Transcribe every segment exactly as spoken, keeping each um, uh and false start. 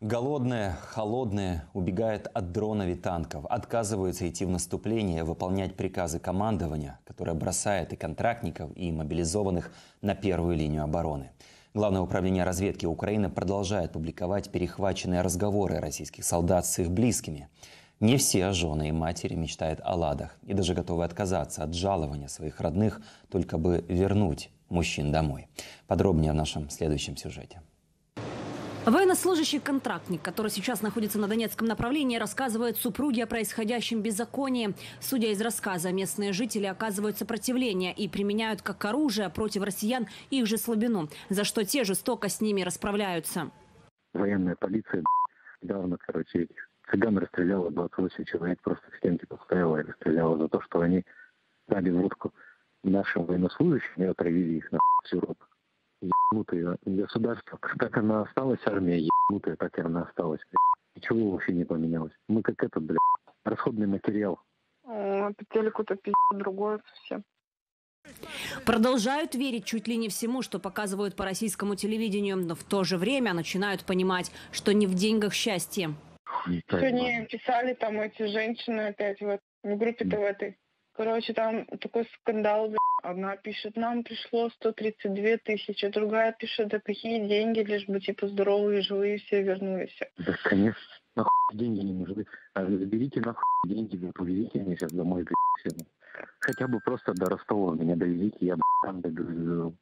Голодные, холодные, убегают от дронов и танков, отказываются идти в наступление, выполнять приказы командования, которое бросает и контрактников, и мобилизованных на первую линию обороны. Главное управление разведки Украины продолжает публиковать перехваченные разговоры российских солдат с их близкими. Не все жены и матери мечтают о ладах и даже готовы отказаться от жалования своих родных, только бы вернуть мужчин домой. Подробнее в нашем следующем сюжете. Военнослужащий-контрактник, который сейчас находится на Донецком направлении, рассказывает супруге о происходящем беззаконии. Судя из рассказа, местные жители оказывают сопротивление и применяют как оружие против россиян их же слабину, за что те жестоко с ними расправляются. Военная полиция недавно, короче, этих цыган расстреляла двадцать восемь человек, просто к стенке поставила и расстреляла за то, что они дали водку нашим военнослужащим и отравили их на всю рот. Ебнутые государство, как она осталась, армия ебнутая, так и она осталась. Ничего вообще не поменялось. Мы как этот, блядь, расходный материал. О, по телеку-то пиздец другое совсем. Продолжают верить чуть ли не всему, что показывают по российскому телевидению, но в то же время начинают понимать, что не в деньгах счастье. Сегодня писали там эти женщины опять вот в группе-то в этой. Короче, там такой скандал. Одна пишет, нам пришло сто тридцать две тысячи, другая пишет, да какие деньги, лишь бы типа здоровые, живые все вернулись. Да, конечно, нахуй деньги не нужны. А заберите нахуй деньги, вы повезите меня сейчас домой, блядь, все. Хотя бы просто до Ростова меня довезите, я, блядь, там добежу.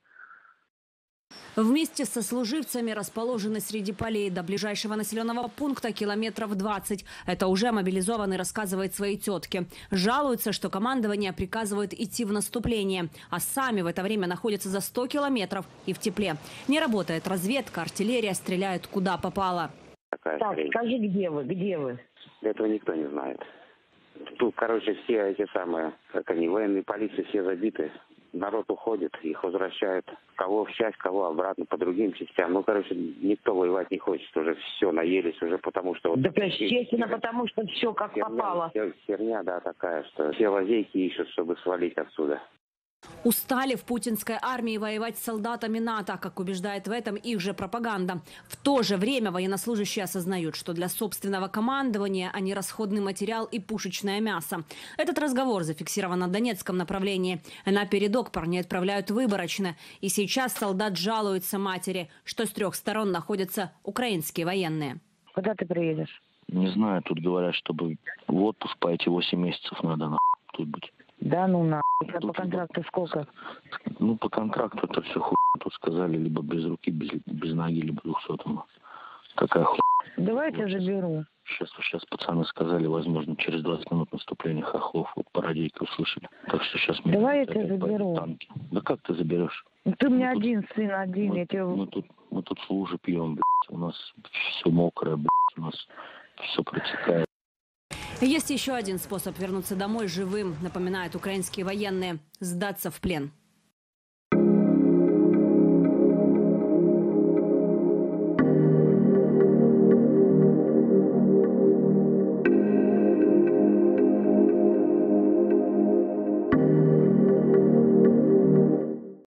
Вместе со служивцами расположены среди полей до ближайшего населенного пункта километров двадцать. Это уже мобилизованный рассказывает своей тетке. Жалуются, что командование приказывает идти в наступление, а сами в это время находятся за сто километров и в тепле. Не работает разведка, артиллерия стреляет куда попало. Такая так, хрень. скажи, где вы, где вы? Этого никто не знает. Тут, короче, все эти самые, как они, военные полиции все забиты. Народ уходит, их возвращают. Кого в часть, кого обратно, по другим частям. Ну, короче, никто воевать не хочет. Уже все, наелись уже, потому что... Да, естественно, потому что все как херня, попало. Херня, да, такая, что все лазейки ищут, чтобы свалить отсюда. Устали в путинской армии воевать с солдатами НАТО, как убеждает в этом их же пропаганда. В то же время военнослужащие осознают, что для собственного командования они расходный материал и пушечное мясо. Этот разговор зафиксирован на Донецком направлении. На передок парней отправляют выборочно. И сейчас солдат жалуется матери, что с трех сторон находятся украинские военные. Когда ты приедешь? Не знаю, тут говорят, чтобы в отпуск по эти восемь месяцев надо на тут быть. Да ну на. А по контракту сколько? Ну, по контракту это все хуй. Тут сказали, либо без руки, без, без ноги, либо двухсотому. Какая хуй. Давай я тебя заберу. Сейчас, сейчас пацаны сказали, возможно, через двадцать минут наступления хохлов. Вот по радийке услышали. Так что сейчас... Давай я тебя заберу. Танки. Да как ты заберешь? Ты у меня мы один тут, сын, один. Мы, я тебе... мы, тут, мы тут в луже пьем, блядь. У нас все мокрое, блядь. У нас все протекает. Есть еще один способ вернуться домой живым, напоминают украинские военные – сдаться в плен.